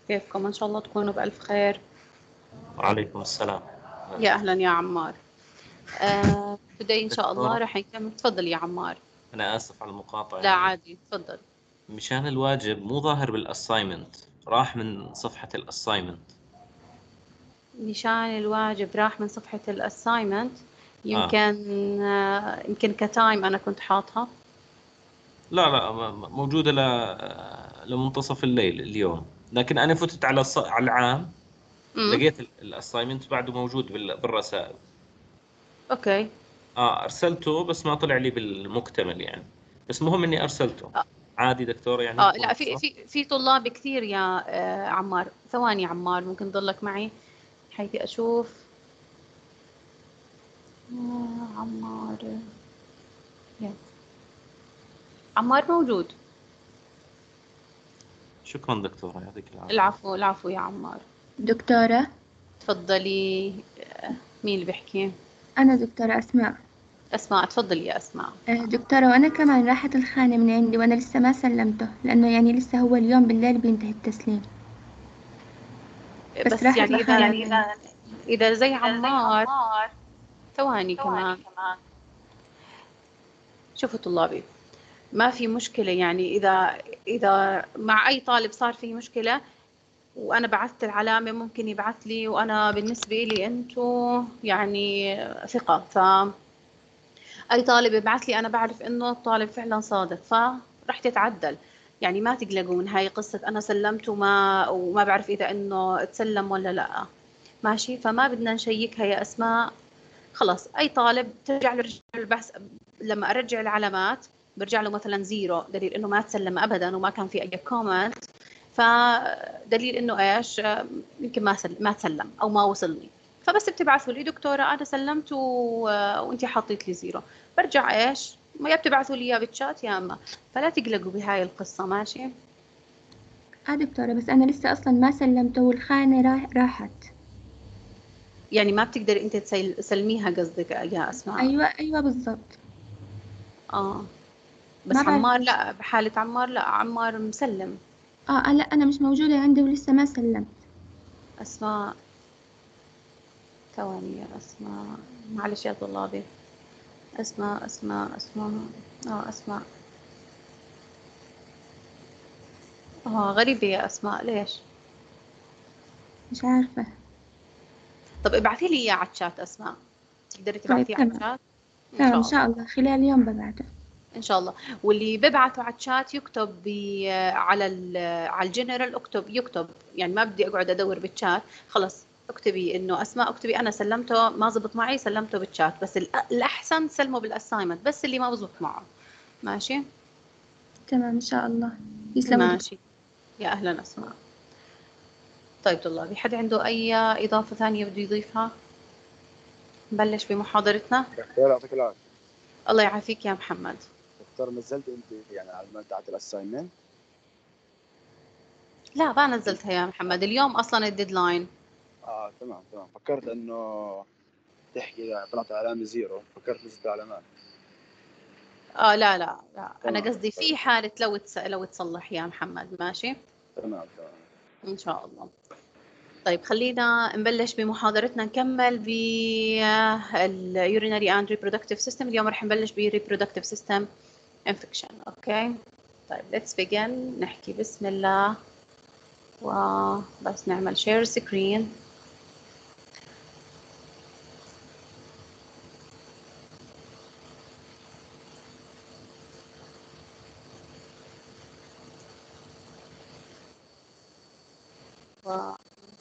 كيفكم؟ إن شاء الله تكونوا بألف خير. وعليكم السلام. يا أهلا يا عمار. بدي إن شاء الله دكتورة، رح نكمل. تفضل يا عمار. أنا آسف على المقاطعة. لا يعني عادي، تفضل. مشان الواجب مو ظاهر بالأسايمنت، راح من صفحة الأسايمنت. مشان الواجب راح من صفحة الأسايمنت. آه يمكن كتايم أنا كنت حاطها. لا لا، موجودة لمنتصف الليل اليوم، لكن أنا فتت على العام، امم لقيت الأسايمنت بعده موجود بالرسائل. أوكي. أرسلته بس ما طلع لي بالمكتمل يعني، بس مهم إني أرسلته. آه عادي دكتورة، يعني بكون لا، في أبسط. في طلاب كثير يا عمار. ثواني يا عمار، ممكن تضلك معي حيث أشوف. عمار. يا عمار موجود. شكرا دكتورة، يعطيك العافية. العفو العفو يا عمار. دكتورة، تفضلي. مين اللي بيحكي؟ أنا دكتورة أسماء. أسماء، تفضلي يا أسماء. دكتورة، وأنا كمان راحت الخانة من عندي وأنا لسه ما سلمته، لأنه يعني لسه هو اليوم بالليل بينتهي التسليم، بس بس راحت يعني الخانة من عندي. إذا زي عمار. ثواني كمان. شوفوا طلابي، ما في مشكلة. يعني إذا مع أي طالب صار فيه مشكلة وأنا بعثت العلامة، ممكن يبعث لي، وأنا بالنسبة لي أنتوا يعني ثقة. أي طالب يبعث لي أنا بعرف إنه الطالب فعلا صادق، فرح تتعدل. يعني ما تقلقوا من هاي قصة أنا سلمت وما بعرف إذا إنه تسلم ولا لا. ماشي، فما بدنا نشيكها يا أسماء. خلاص، أي طالب ترجع له البحث. لما أرجع العلامات برجع له مثلا زيرو، دليل إنه ما تسلم أبدا وما كان في أي كومنت. فدليل إنه إيش، يمكن ما تسلم أو ما وصلني. فبس بتبعثوا لي دكتورة أنا سلمت وأنت حطيت لي زيرو. برجع إيش، ما يا بتبعثوا لي إياه بالشات يا أما. فلا تقلقوا بهاي القصة. ماشي. دكتورة، بس أنا لسه أصلا ما سلمته والخانة راحت. يعني ما بتقدري أنت تسلميها قصدك يا أسماء؟ أيوة أيوة بالضبط. آه ما بس بعرف عمار ليش. لا، بحالة عمار لا، عمار مسلم. لا، أنا مش موجودة عندي ولسه ما سلمت. أسماء، ثواني يا أسماء. معلش يا طلابي. أسماء. أسماء. غريبة يا أسماء، ليش؟ مش عارفة. طب ابعثي لي إياه على الشات أسماء. تقدري طيب تبعثيه على تمام. الشات؟ إن تمام إن شاء الله. شاء الله خلال اليوم ببعته. إن شاء الله. واللي ببعته على الشات يكتب على الجنرال، يكتب. يعني ما بدي أقعد أدور بالشات. خلاص اكتبي إنه أسماء، اكتبي أنا سلمته ما زبط معي، سلمته بالشات. بس الأحسن تسلمه بالأسايمنت، بس اللي ما بزبط معه. ماشي. تمام إن شاء الله. يسلموا دكتور. ماشي. يا أهلا أسماء. طيب طلابي، حد عنده أي إضافة ثانية بده يضيفها؟ نبلش بمحاضرتنا. دكتور يعطيك العافية. الله يعافيك يا محمد. دكتور، نزلت انت يعني على المادة تاعت الاساينمنت؟ لا ما نزلتها يا محمد، اليوم أصلا الديدلاين. تمام تمام، فكرت انه تحكي يعني طلعت علامة زيرو، فكرت نزلت علامات. لا لا لا، أنا تمام قصدي دكتور. في حالة لو تصلح يا محمد. ماشي. تمام تمام. إن شاء الله. طيب خلينا نبلش بمحاضرتنا، نكمل ب urinary and reproductive system. اليوم رح نبلش ب reproductive system infection. أوكي. طيب let's begin. نحكي بسم الله وبس نعمل share screen. و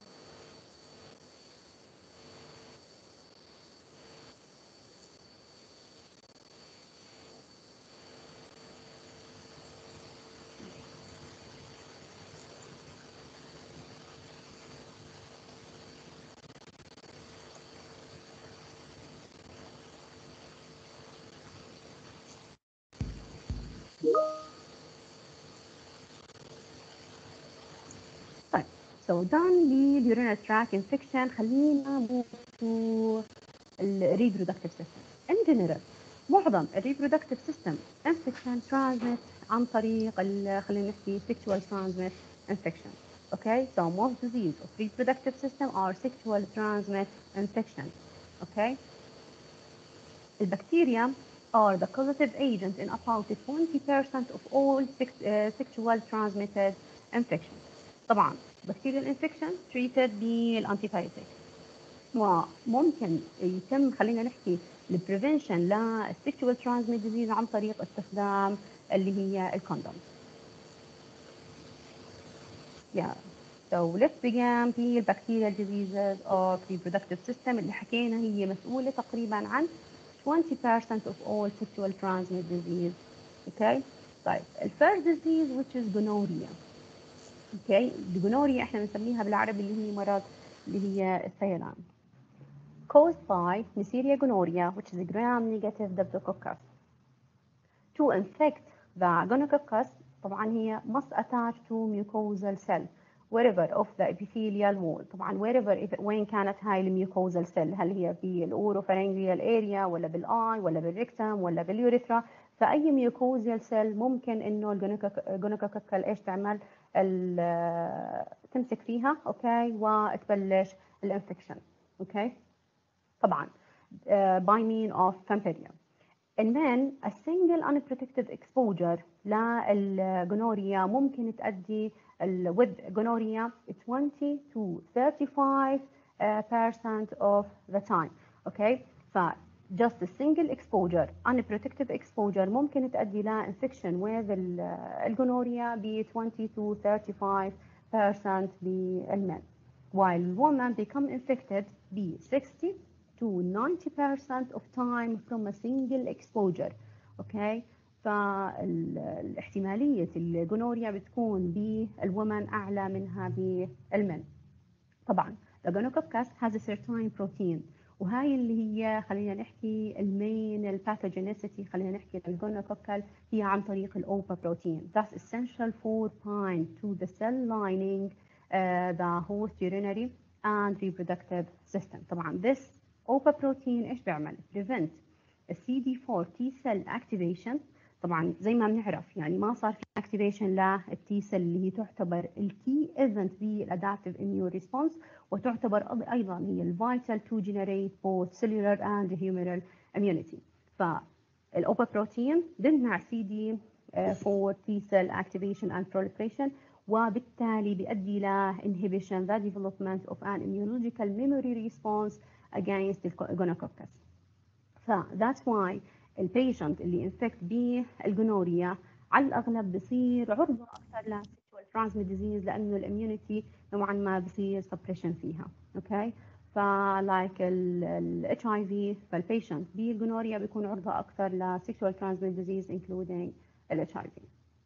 طيب so done بالurinary tract infection. خلينا نموت to reproductive system in general. معظم reproductive system infection transmit عن طريق خلينا نحكي sexual transmit infection. Okay, so most disease of reproductive system are sexual transmitted infections. Okay, البكتيريا are the causative agent in about 20% of all sexual transmitted infections. طبعا bacterial infection treated بالانتيبيوتيك، وممكن يتم خلينا نحكي البريفنشن للسكشوال ترانسميت ديزيز عن طريق استخدام اللي هي الكوندوم. Yeah. So let's begin بالبكتيريال diseases of reproductive system اللي حكينا هي مسؤولة تقريبا عن 20% of all sexual transmitted disease. Okay. طيب الفيرست disease which is gonorrhea. Okay. الجونوريا احنا بنسميها بالعربي اللي هي مرض اللي هي السيلان. Caused by Neisseria gonorrhea, which is a gram-negative Streptococcus. To infect the gonococcus, طبعا هي must attach to mucosal cell wherever of the epithelial wall. طبعا wherever وين كانت هاي الميوكوزال cell، هل هي في الأوروفارyngeal area ولا بالآي ولا بالريكتم ولا باليوريثرا، فأي ميوكوزال cell ممكن إنه الجونوكوكال إيش تعمل تمسك فيها، أوكي، وتبلش الانفكشن، أوكي. طبعا by mean of pamphylia. And then a single unprotected exposure للجونوريا ممكن تؤدي with gonorrhea 20 to 35% of the time. Okay, ف just a single exposure unprotected exposure ممكن تؤدي ل infection with الجونوريا ب 20 to 35% بالمن، while women become infected ب 60 to 90% of time from a single exposure. Okay, فالاحتمالية الجونوريا بتكون بالومن أعلى منها بالمن. طبعا the gonococcus has a certain protein، وهاي اللي هي خلينا نحكي المين الباثوجينيسيتي، خلينا نحكي الجونوكوكال هي عن طريق الأوبا بروتين. That's essential for bind to the cell lining the host urinary and reproductive system. طبعا this OPA protein ايش بيعمل؟ prevent CD4 T cell activation. طبعا زي ما بنعرف يعني ما صار في activation للتي سيل اللي هي تعتبر الكي ايفنت بالادابتيف immune response، وتعتبر ايضا هي الفيتال to generate both cellular and humoral immunity. فالأوبا بروتين بيمنع CD4 T cell activation and proliferation، وبالتالي بيؤدي ل inhibition the development of an immunological memory response against the gonococcus. that's why البيشنت اللي infect بالجونوريا على الأغلب بصير عرضة أكثر ل sexual transmitted disease لأنه الاميونيتي نوعا ما بصير suppression فيها. okay، like ال HIV فالبيشنت بالجونوريا بيكون عرضة أكثر ل sexual transmitted disease including ال HIV.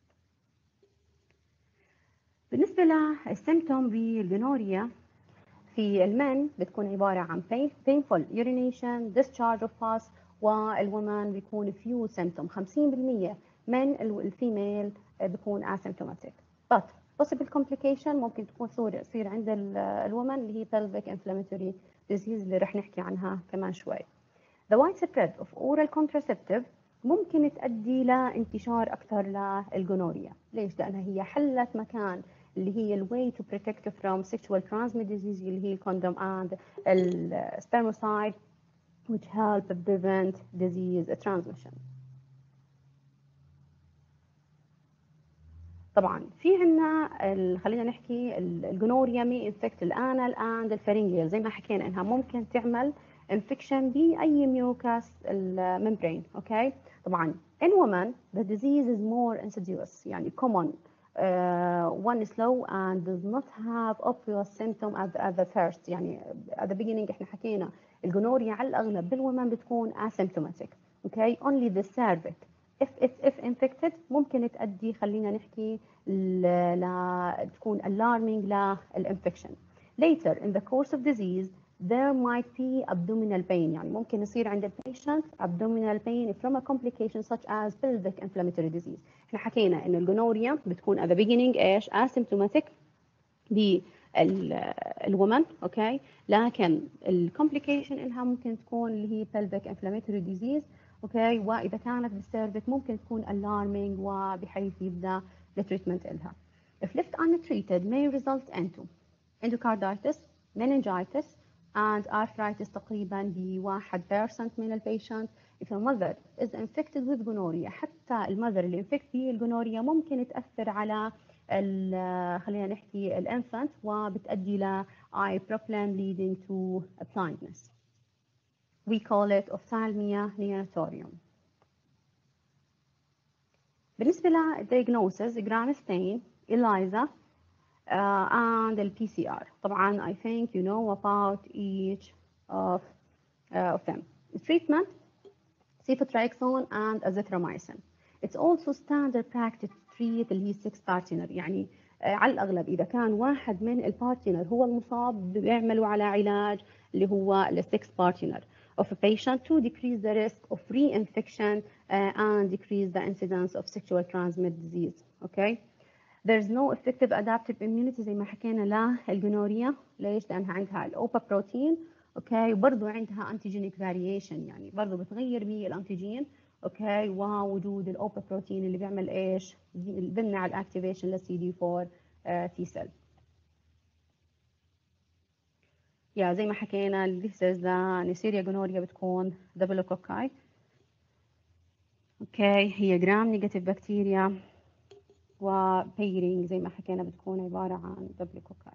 بالنسبة للسيمتوم بالجونوريا في المن بتكون عبارة عن painful urination, discharge of pus، والwoman بيكون few symptom. 50% من الفيميل بيكون asymptomatic. But possible complication ممكن تكون تصير عند الwoman اللي هي pelvic inflammatory disease اللي رح نحكي عنها كمان شوي. The widespread of oral contraceptive ممكن تؤدي لانتشار أكثر للجونوريا. ليش؟ لأنها هي حلت مكان اللي هي ال way to protect from sexual transmitted disease اللي هي الكوندوم and spermicide which help prevent disease transmission. طبعا في عنا خلينا نحكي الجونوريا may infect الانال and الفارنجيال، زي ما حكينا انها ممكن تعمل infection بأي mucus membrane. okay، طبعا in women the disease is more insidious يعني common one slow and does not have obvious symptom at the first. يعني at the beginning احنا حكينا الجونوريا على الأغلب بالwomen بتكون asymptomatic. okay، only the cervix if infected ممكن تؤدي خلينا نحكي تكون alarming للinfection. Later in the course of disease there might be abdominal pain، يعني ممكن يصير عند البيشنت abdominal pain from a complication such as pelvic inflammatory disease. احنا حكينا ان الجونوريا بتكون at the beginning ايش asymptomatic بالwoman. اوكي، لكن الكومبليكيشن انها ممكن تكون اللي هي pelvic inflammatory disease. اوكي، واذا كانت بالسيرفك ممكن تكون alarming وبحيث يبدا التريتمنت لها. if left untreated may result into endocarditis, meningitis and arthritis تقريبا ب 1% من البيشنت. if a mother is infected with gonorrhea حتى المذر اللي infect بالجونوريا ممكن تأثر على خلينا نحكي الانفانت وبتؤدي ل eye problem leading to blindness. We call it ophthalmia neonatorium. بالنسبة للdiagnosis gram stain, ELISA and the PCR. طبعا I think you know about each of them. Treatment cefotriaxone and azithromycin. It's also standard practice to treat اللي هي 6 partner يعني على الأغلب إذا كان واحد من البارتنر هو المصاب بيعملوا على علاج اللي هو ال 6 partner of a patient to decrease the risk of reinfection and decrease the incidence of sexual transmitted disease. Okay. There's no effective adaptive immunity زي ما حكينا للجونوريا. ليش؟ لأنها عندها الأوبا بروتين. اوكي وبرضه عندها انتيجينيك فاريشن يعني برضه بتغير بالانتيجين. اوكي ووجود الاوبا بروتين اللي بيعمل ايش؟ بيمنع الاكتيفيشن للسي دي 4 تي سيل. يا زي ما حكينا الديسيز لنيسيريا جونوريا بتكون دبلوكوكاي. اوكي هي جرام نيجاتيف بكتيريا وبيرينج زي ما حكينا بتكون عباره عن دبلوكوكاي.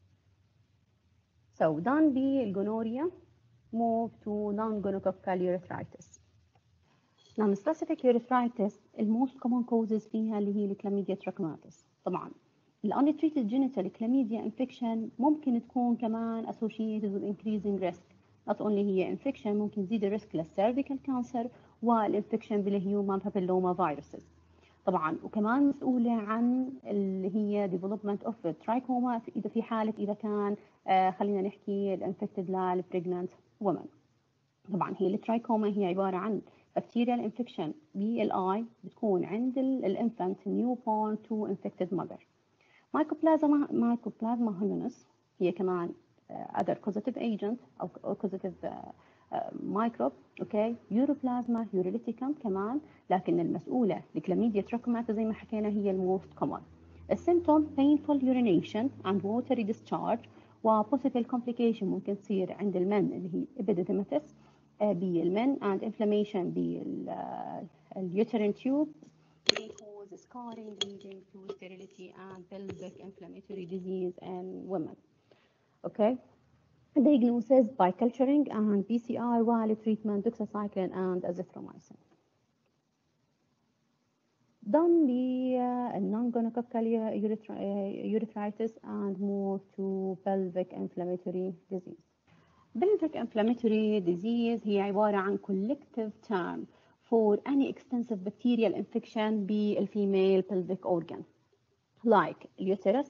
So done بالجونوريا move to non-gonococcal urethritis. Non-specific urethritis the most common causes فيها اللي هي الكلاميديا trachomatis. طبعا ال untreated genital chlamydia infection ممكن تكون كمان associated with increasing risk. not only هي infection ممكن تزيد الريسك للcervical cancer والانفكشن بالhuman papilloma viruses. طبعا وكمان مسؤولة عن اللي هي development of trichoma إذا في حالة إذا كان خلينا نحكي infected للpregnant woman. طبعا هي الترايكوما هي عبارة عن bacterial infection بالآي بتكون عند الانفانت newborn to infected mother. Mycoplasma homogeneous هي كمان other causative agent أو causative مايكروب. اوكي يوروبلازما يوروليتيكم كمان لكن المسؤوله الكلاميديا تراكوماتا زي ما حكينا هي الموست كومن. السيمتوم painful urination and watery discharge و possible complication ممكن تصير عند المن اللي هي epididymitis بالمن and inflammation بالuterine tube may cause scarring leading to sterility and pelvic inflammatory disease in women. Okay. Diagnosis by culturing and PCR while treatment doxycycline and azithromycin. Done the non-gonococcal urethritis and move to pelvic inflammatory disease. Pelvic inflammatory disease هي عبارة عن collective term for any extensive bacterial infection بالfemale pelvic organ like uterus,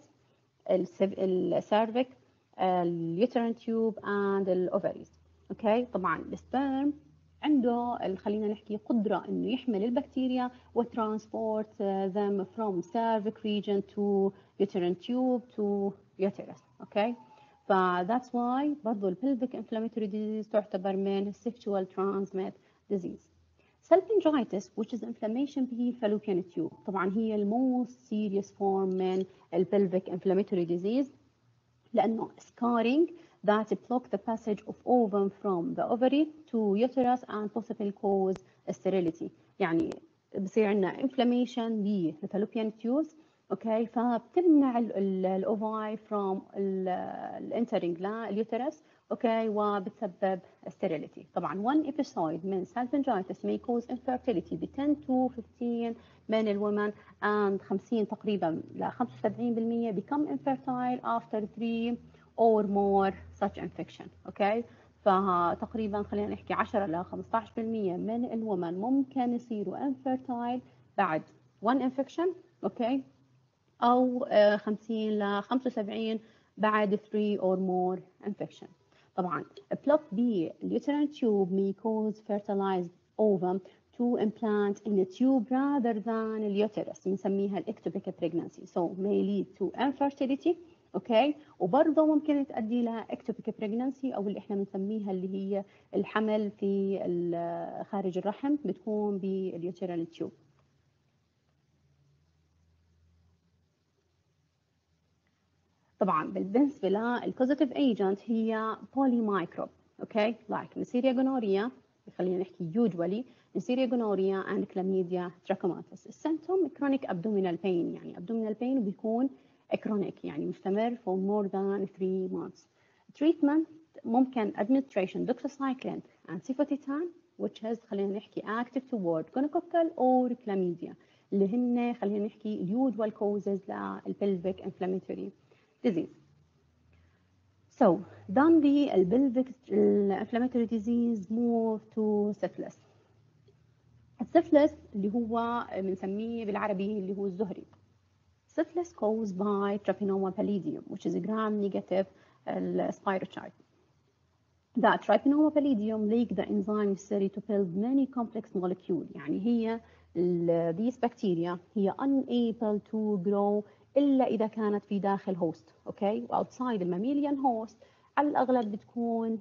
cervix, اليوترين تيوب and الاوفريز. اوكي طبعا السبرم عنده خلينا نحكي قدره انه يحمل البكتيريا وترانسبورت them from cervix region to uterine tube to uterus. اوكي ف that's why برضه البلفيك inflammatory disease تعتبر من sexual transmitted disease. Salpingitis which is inflammation به fallopian tube طبعا هي الموست serious form من البلفيك inflammatory disease لأنه scarring that block the passage of ovum from the ovary to uterus and possibly cause sterility. يعني بصير عندنا inflammation بالفالوبيان tubes. اوكي فبتمنع الاوفاي from entering لليوترس. اوكي وبتسبب sterility. طبعا one episode من salpingitis may cause infertility ب 10 to 15 من الwomen and 50 تقريبا ل 75% become infertile after 3 or more such infection. اوكي فتقريبا خلينا نحكي 10 ل 15% من الwomen ممكن يصيروا infertile بعد one infection. اوكي أو 50 ل 75 بعد 3 or more infection. طبعا block بالuterine tube may cause fertilized ovum to implant in a tube rather than اليوترس بنسميها الectopic pregnancy so may lead to infertility. اوكي وبرضه ممكن تؤدي ل ectopic pregnancy او اللي احنا بنسميها اللي هي الحمل في خارج الرحم بتكون بالuterine tube. طبعا بالنسبة للكوزيتيف ايجنت هي بولي مايكروب، اوكي، لايك نسيريا جونوريا، خلينا نحكي usually نسيريا جونوريا and chlamydia trachomatis. السيمتوم chronic abdominal pain، يعني abdominal pain وبيكون chronic يعني مستمر for more than 3 months. treatment ممكن administration doxycycline and cefotetan which is خلينا نحكي active toward gonococcal or chlamydia اللي هن خلينا نحكي usual causes للpelvic inflammatory disease. So done the pelvic inflammatory disease move to syphilis. السفلس اللي هو بنسميه بالعربي اللي هو الزهري. Syphilis caused by Treponema pallidum which is a gram-negative spirochete. The Treponema pallidum lack the enzyme necessary to build many complex molecules. يعني هي these bacteria هي unable to grow إلا إذا كانت في داخل host، أوكي؟ outside الماميليان host على الأغلب بتكون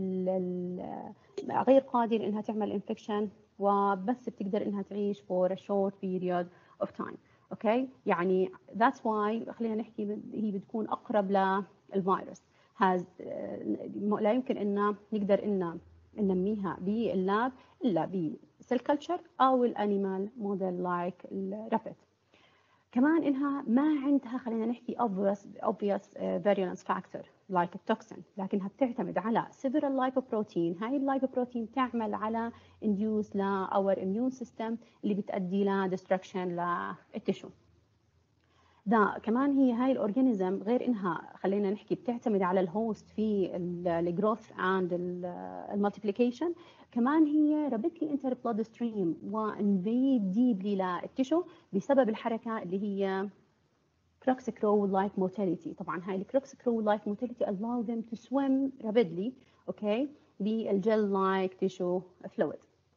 غير قادرة إنها تعمل infection وبس بتقدر إنها تعيش for a short period of time، أوكي؟ يعني that's why خلينا نحكي هي بتكون أقرب للفيروس. لا يمكن إن نقدر إن ننميها باللاب إلا بسيل كلتشر أو الأنيمال موديل لايك الرابت. كمان إنها ما عندها خلينا نحكي obvious virulence factor like التوكسين، لكنها بتعتمد على several lipoprotein. هاي اللايبوبروتين تعمل على induce ل our immune system اللي بتؤدي ل destruction للتشو. ده كمان هي هاي الأورجانيزم غير إنها خلينا نحكي بتعتمد على الهوست في الجروث and المالتيبليكيشن، كمان هي rapidly enter blood stream وinvade deeply للتشو بسبب الحركة اللي هي crux crow like motility. طبعا هاي الcrux crow like motility allow them to swim rapidly، okay، بالgel like tissue fluid.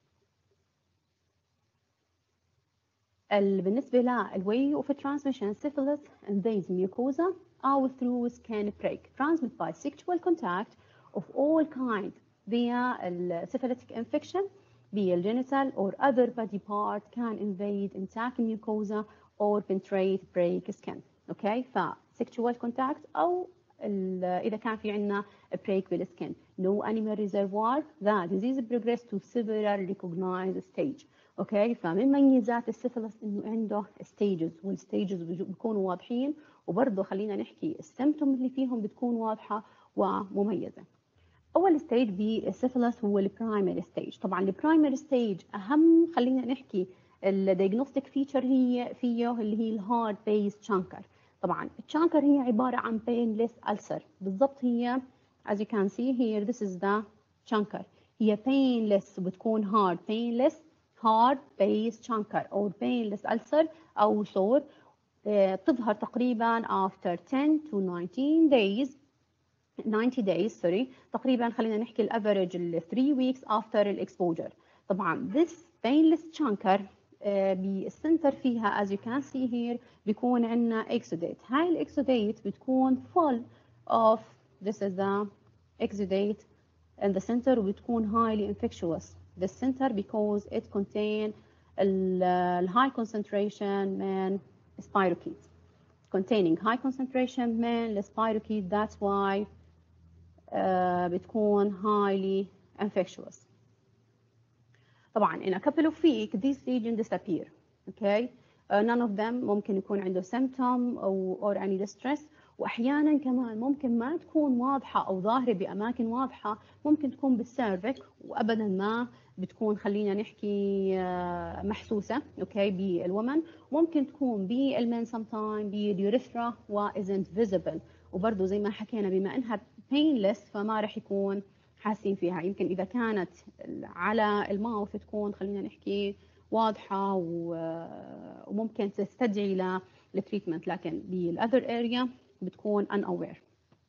بالنسبة للway of transmission syphilis invades mucosa أو through skin break transmitted by sexual contact of all kind via syphilitic infection بالgenital or other body part can invade intact mucosa or penetrate break skin، okay، sexual contact أو إذا كان في عنا break بالskin. No animal reservoir. The disease progress to several recognized stage. اوكي، فمن ميزات السيفلس انه عنده ستيجز، والستيجز بيكونوا واضحين، وبرضه خلينا نحكي السيمتوم اللي فيهم بتكون واضحه ومميزه. اول ستيج بالسيفلس هو البرايمري ستيج. طبعا البرايمري ستيج اهم خلينا نحكي الدايجنوستيك فيتشر هي فيه اللي هي الهارد بيس تشانكر. طبعا التشانكر هي عباره عن بينلس ألسر، بالضبط هي as you can see here this is the chancre. هي painless وبتكون hard painless hard base chancre or painless ulcer أو sore. تظهر تقريبا after 10 to 19 days sorry، تقريبا خلينا نحكي الافريج 3 weeks after exposure. طبعا this painless chancre بالسنتر فيها as you can see here بيكون عندنا exudate. هاي الاكسوديت بتكون full of this is the exudate in the center وبتكون highly infectious the center because it contain high concentration من spirochetes containing high concentration من spirochetes that's why بتكون highly infectious. طبعا in a couple of weeks these lesions disappear. Okay, none of them ممكن يكون عنده symptom or any distress، واحيانا كمان ممكن ما تكون واضحه او ظاهره باماكن واضحه، ممكن تكون بالسيرفك وابدا ما بتكون خلينا نحكي محسوسه، اوكي، بالومن، ممكن تكون بالمن sometime باليوريثرا و isn't visible، وبرضه زي ما حكينا بما انها painless فما راح يكون حاسين فيها. يمكن اذا كانت على الماوث تكون خلينا نحكي واضحه وممكن تستدعي للتريتمنت، لكن بالاذر اريا بتكون unaware.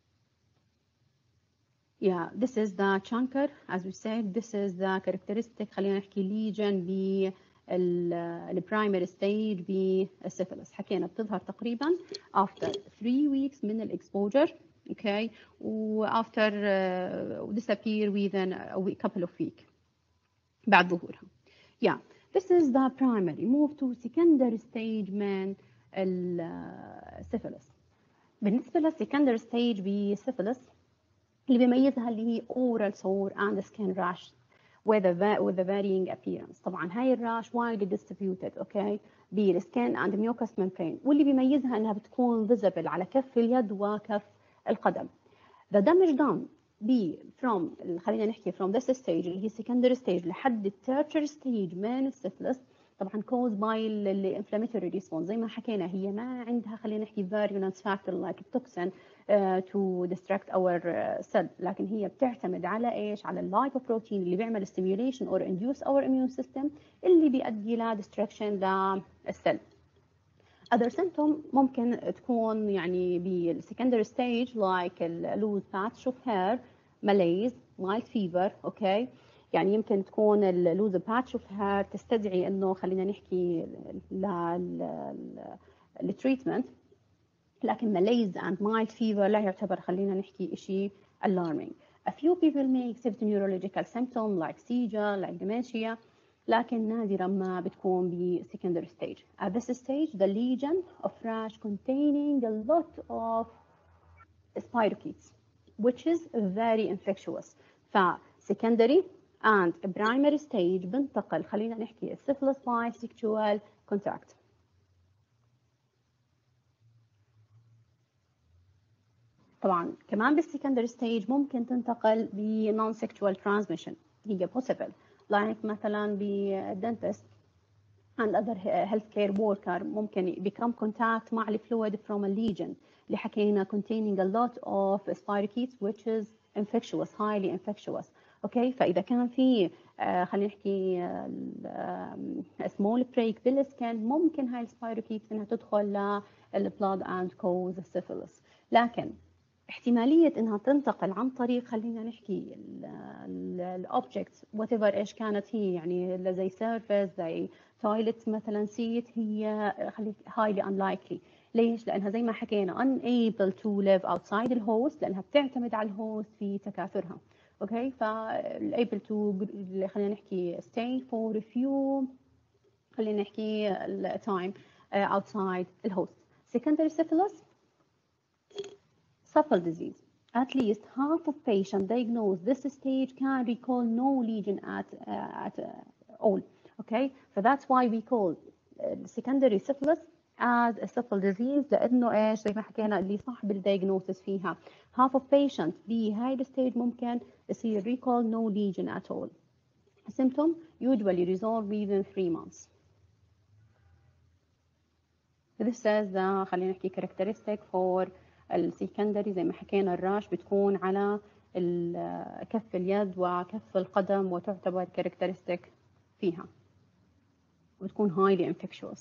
Yeah, this is the chancre as we said. This is the characteristic خلينا نحكي lesion بالبرايمري ستيج بالسيفلس. حكينا بتظهر تقريبا after 3 weeks من الاكسبوجر، okay، after disappear within a couple of weeks بعد ظهورها. Yeah, this is the primary. Move to secondary stage من السيفلس. بالنسبة للسكندري ستيج بالسيفلس اللي بيميزها اللي هي oral sore and skin rash with a varying appearance. طبعا هاي الراش widely distributed اوكي بالسكين and mucous membrane، واللي بيميزها انها بتكون visible على كف اليد وكف القدم. The damage done from خلينا نحكي from this stage اللي هي secondary stage لحد ال tertiary stage من السيفلس طبعا caused by ال inflammatory response. زي ما حكينا هي ما عندها خلينا نحكي virulence factor like toxin to distract our cell، لكن هي بتعتمد على ايش؟ على اللايبوبروتين اللي بيعمل stimulation or induce our immune system اللي بيؤدي ل distraction للسيل. other symptom ممكن تكون يعني بالsecondary stage like loose patch of hair, malaise, mild fever اوكي. يعني يمكن تكون اللوز باتش اوف هير تستدعي انه خلينا نحكي للتريتمنت، لكن malaise and mild fever لا يعتبر خلينا نحكي شيء alarming. A few people may exhibit neurological symptoms like seizure, like dementia، لكن نادرا ما بتكون ب secondary stage. At this stage the lesion of rash containing a lot of spirochetes which is very infectious. ف secondary and primary stage بنتقل خلينا نحكي السيفلس by sexual contact. طبعا كمان بالسكندري ستيج ممكن تنتقل ب non-sexual transmission هي possible like مثلا بالدنتست and other healthcare worker ممكن become contact مع الفلويد from a lesion اللي حكينا containing a lot of spirochetes which is infectious highly infectious اوكي. فاذا كان في خلينا نحكي small break بالسكن ممكن هاي السبايروكيتس انها تدخل للبلاد and cause syphilis، لكن احتمالية انها تنتقل عن طريق خلينا نحكي الاوبجكتس وات ايفر ايش كانت هي، يعني زي سيرفيس زي تويلت مثلا سيت، هي highly unlikely. ليش؟ لانها زي ما حكينا unable to live outside الهوست لانها بتعتمد على الهوست في تكاثرها اوكي. able to خلينا نحكي stay for a few خلينا نحكي time outside الهوست. Secondary syphilis subtle disease. At least half of patients diagnosed this stage can recall no lesion at all. Okay, so that's why we call secondary syphilis as a subtle disease لأنه إيش زي ما حكينا اللي صاحب الدياجنوسيس فيها half of patients بهاي الستيج ممكن يصير recall no lesion at all. Symptom usually resolve within 3 months. This is the خلينا نحكي characteristic for السكندري. زي ما حكينا الراش بتكون على كف اليد وكف القدم وتعتبر characteristic فيها وتكون highly infectious.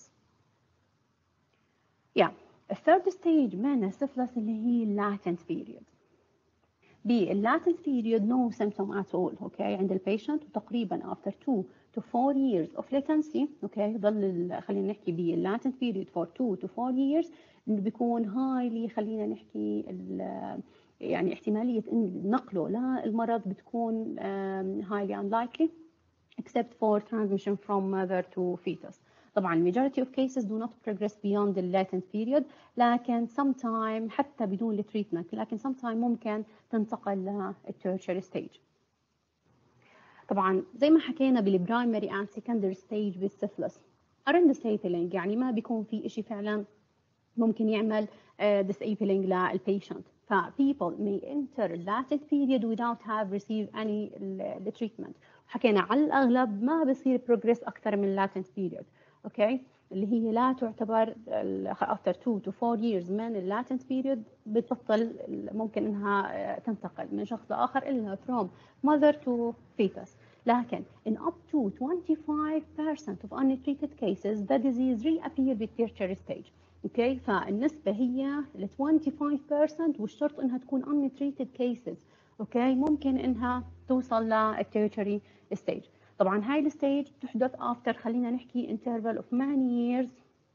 Yeah. الثيرد ستيج من السيفلس اللي هي latent period. بالlatent period no symptom at all okay عند البيشنت، وتقريبا after 2 to 4 years of latency okay يضل خلينا نحكي بالlatent period for 2 to 4 years انه بيكون highly خلينا نحكي يعني احتمالية ان نقله للمرض بتكون highly unlikely except for transmission from mother to fetus. طبعا majority of cases do not progress beyond the latent period، لكن sometime حتى بدون التريتمنت لكن sometime ممكن تنتقل للtertiary stage. طبعا زي ما حكينا بالبرايمري and secondary stage بالسيفلس disabling يعني ما بيكون في إشي فعلا ممكن يعمل disabling للبيشنت. ف people may enter latent period without have received any treatment. حكينا على الأغلب ما بصير progress أكثر من latent period اوكي اللي هي لا تعتبر after 2 to 4 years من ال latent period بتبطل ممكن انها تنتقل من شخص لآخر إلا from mother to fetus. لكن in up to 25% of untreated cases the disease reappear with tertiary stage اوكي. فالنسبة هي ل 25% والشرط انها تكون untreated cases اوكي ممكن انها توصل ل tertiary stage. طبعا هاي الستيج تحدث after خلينا نحكي interval of many years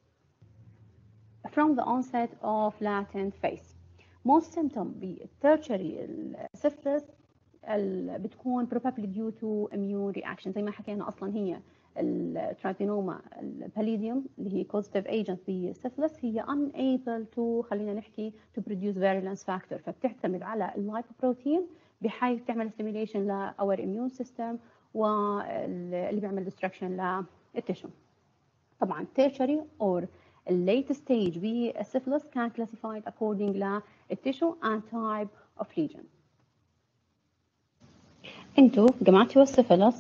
from the onset of latent phase. Most symptom بالtertiary syphilis بتكون probably due to immune reaction. زي ما حكينا أصلا هي الترايكينوما الباليديوم اللي هي causative agent بالسيفلس هي unable to خلينا نحكي to produce virulence factor، فبتعتمد على اللايبوبروتين بحيث تعمل stimulation ل our immune system واللي بيعمل destruction للتشو. طبعا tertiary or late stage بالسيفلس كان classified according للتشو and type of lesion. into grammateal syphilis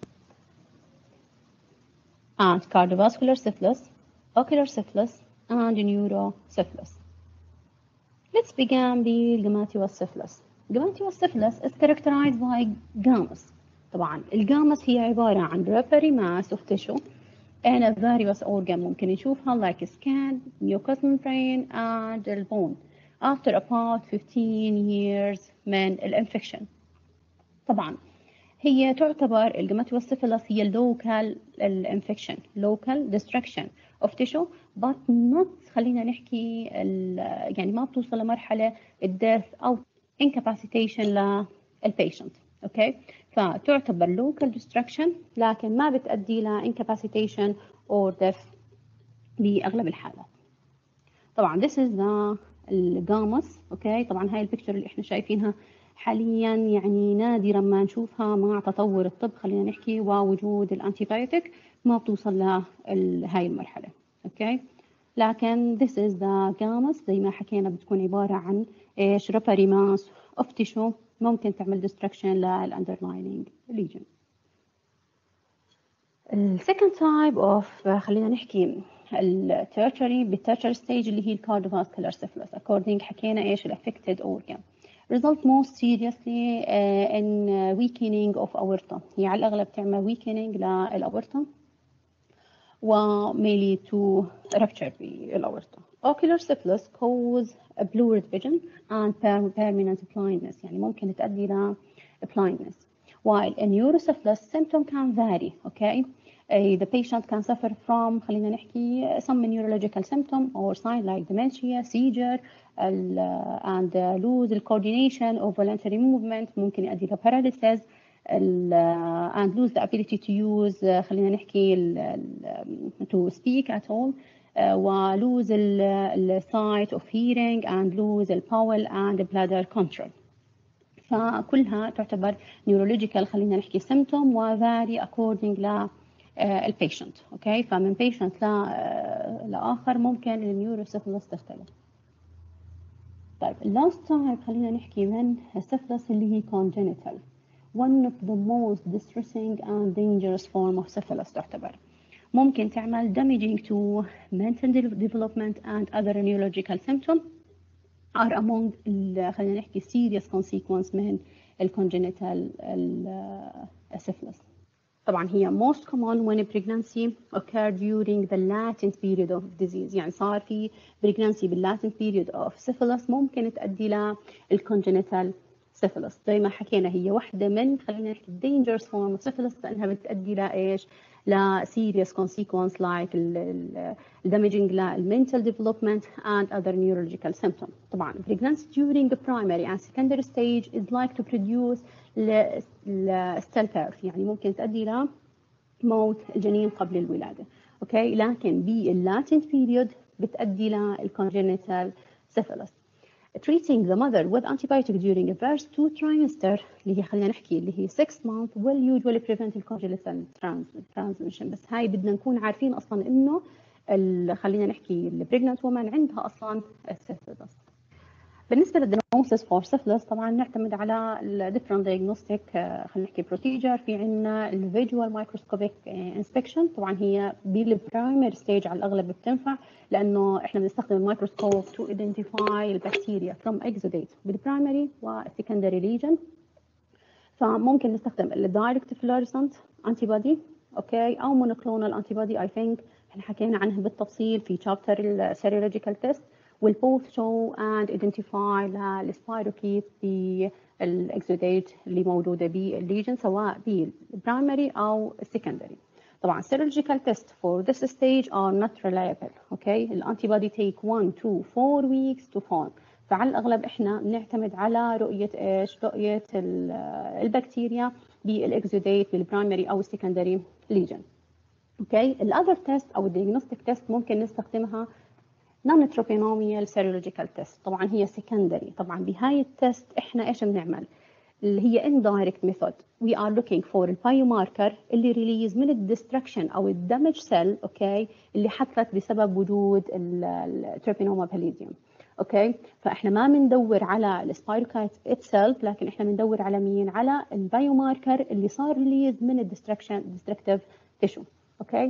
and cardiovascular syphilis, ocular syphilis, and neurosyphilis. Let's begin with grammateal syphilis. Grammateal syphilis is characterized by gammas. طبعا الجامس هي عبارة عن rubbery mass of tissue in a various organ ممكن نشوفها like skin, mucous membrane, and the bone after about 15 years من الانفكشن. طبعا هي تعتبر الجاماتيوال syphilis هي local infection, local destruction of tissue but not خلينا نحكي يعني ما بتوصل لمرحلة الdeath أو incapacitation للبيشنت. اوكي فتعتبر local destruction لكن ما بتؤدي ل incapacitation or death بأغلب الحالات. طبعا this is the الجامس. اوكي طبعا هاي البيكتشر اللي احنا شايفينها حاليا يعني نادرا ما نشوفها مع تطور الطب خلينا نحكي ووجود الانتيبيوتيك ما بتوصل لهاي المرحله. اوكي لكن this is the gammas زي ما حكينا بتكون عباره عن ايش rubbery mass of tissue ممكن تعمل destruction للاندرلايننج lesion. السكند تايب اوف خلينا نحكي التيرشري بالتيرشري ستيج اللي هي الكارديوفاسكولار syphilis according حكينا ايش affected organ result most seriously in weakening of aorta. هي على الأغلب تعمل weakening للأورطة و may lead to rupture بالأورطة. Ocular syphilis cause a blurred vision and permanent blindness يعني ممكن تؤدي ل blindness. While in neurosyphilis symptom can vary. Okay, the patient can suffer from خلينا نحكي some neurological symptom or sign like dementia, seizure, and lose the coordination of voluntary movement ممكن يؤدي ل paralysis and lose the ability to use خلينا نحكي to speak at all و lose the sight of hearing and lose the bowel and bladder control. فكلها تعتبر neurological خلينا نحكي symptom و vary according ل البيشنت. اوكي فمن بيشنت لآخر ممكن النيوروسيفيلس تختلف. طيب last type خلينا نحكي من السيفلس اللي هي congenital. One of the most distressing and dangerous form of syphilis تعتبر ممكن تعمل damaging to mental development and other neurological symptoms are among خلينا نحكي serious consequence من congenital syphilis. طبعا هي most common when pregnancy occur during the latent period of disease يعني صار في pregnancy بالlatent period of syphilis ممكن تؤدي ل congenital syphilis. زي ما حكينا هي واحدة من خلينا نحكي dangerous form of syphilis لأنها بتؤدي ل إيش ل serious consequence like damaging mental development and other neurological symptoms. طبعا pregnancy during the primary and secondary stage is like to produce stillbirth يعني ممكن تؤدي إلى موت الجنين قبل الولادة. أوكي لكن بالlatent period بتؤدي إلى congenital syphilis. Treating the mother with antibiotic during the first 2 trimester اللي هي خلينا نحكي اللي هي 6 months will usually prevent congenital transmission. بس هاي بدنا نكون عارفين أصلا إنه خلينا نحكي pregnant woman عندها أصلا syphilis. بالنسبة للdiagnosis for syphilis طبعا نعتمد على different diagnostic خلينا نحكي procedure. في عنا visual microscopic inspection طبعا هي بالprimary stage على الأغلب بتنفع لأنه إحنا بنستخدم الميكروسكوب to identify البكتيريا from exudate بالprimary والsecondary lesion. فممكن نستخدم direct fluorescent antibody أوكي أو monoclonal antibody. I think إحنا حكينا عنها بالتفصيل في chapter serological test will both show and identify السبايروكيت بالإكزوديت اللي موجودة بالليجن سواء بالبرايمري أو السكندري. طبعا serological tests for this stage are not reliable. Okay, الانتيبودي take 1 to 4 weeks to form. فعلى الأغلب إحنا نعتمد على رؤية إيش؟ رؤية البكتيريا بالإكزوديت بالبرايمري أو السكندري ليجن. اوكي. الاذر تيست او الديagnostic تيست ممكن نستخدمها non troponomial serological test، طبعا هي secondary. طبعا بهاي التست احنا ايش بنعمل؟ اللي هي indirect method. We are looking for البايوماركر اللي ريليز من الدستركشن او الدمج سيل، اوكي، اللي حصلت بسبب وجود التربينوما باليديوم. اوكي، فاحنا ما بندور على السبايروكايت اتسلف، لكن احنا بندور على مين؟ على البايوماركر اللي صار ريليز من الدستركتيف تيشو. اوكي.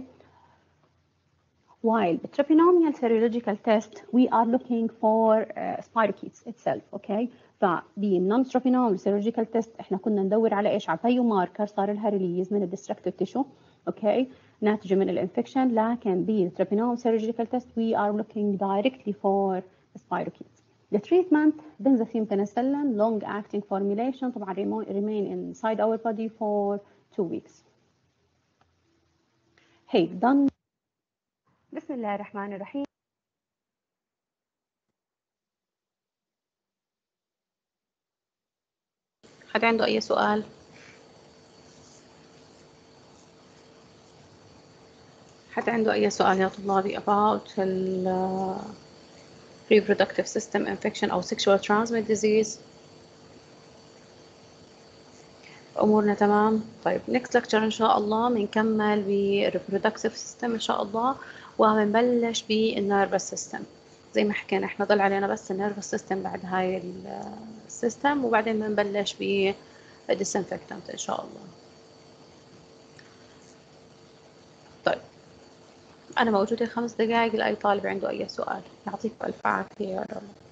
While the trinomial serological test, we are looking for spirochetes itself, okay? فبالnon-tropinomial serological test احنا كنا ندور على ايش؟ على بايوماركر صار لها ريليز من الدستركتيف تيشو، اوكي، ناتجه من الانفكشن. لكن بالtropinomial serological test we are looking directly for spirochetes. The treatment benzethine penicillin long-acting formulation طبعا remain inside our body for 2 weeks. Hey, done. بسم الله الرحمن الرحيم. حد عنده أي سؤال؟ حد عنده أي سؤال يا طلابي about ال reproductive system infection أو sexual transmitted disease؟ أمورنا تمام؟ طيب next lecture إن شاء الله بنكمل ب reproductive system إن شاء الله، وبنبلش بالnervous system. زي ما حكينا احنا ضل علينا بس النيرفس سيستم بعد هاي السيستم، وبعدين بنبلش ب disinfectant ان شاء الله. طيب انا موجودة 5 دقائق لأي طالب عنده اي سؤال. يعطيكم الف عافية يا رب.